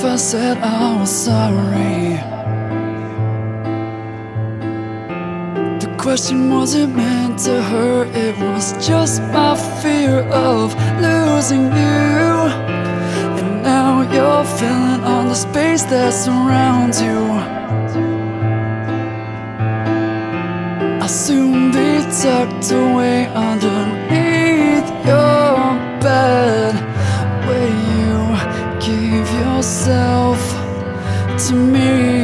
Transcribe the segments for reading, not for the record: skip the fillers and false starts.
I said I was sorry? The question wasn't meant to hurt, it was just my fear of losing you. And now you're filling all the space that surrounds you. I'll soon be tucked away underneath your bed, where you gave yourself to me,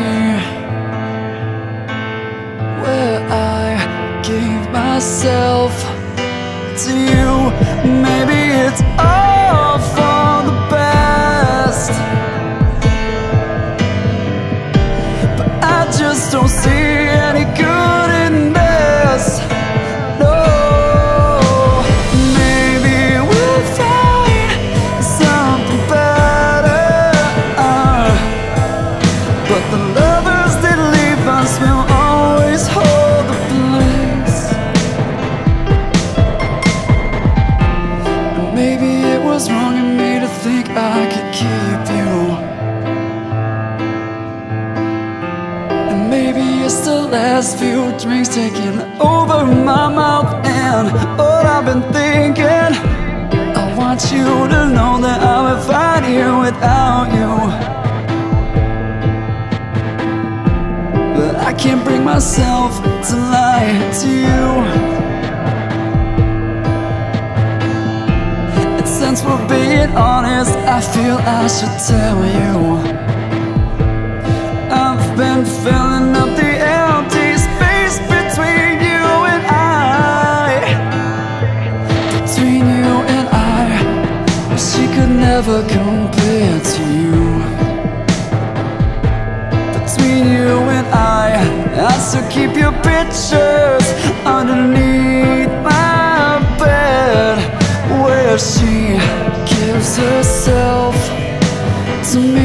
where I gave myself to you. Maybe it's all for the best, but I just don't see any good in this. No, maybe we'll find something better, but the lovers that leave us will always hold the place. And maybe it was wrong in me to think I could keep you, and maybe it's the last few drinks taking over my mouth and all I've been thinking. I want you to know that I would find here without you, but I can't bring myself to lie to you. And since we're being honest, I feel I should tell you, I've been filling up the empty space between you and I. Between you and I, she could never compare to you. Between you and I still keep your pictures underneath my bed, where she gives herself to me.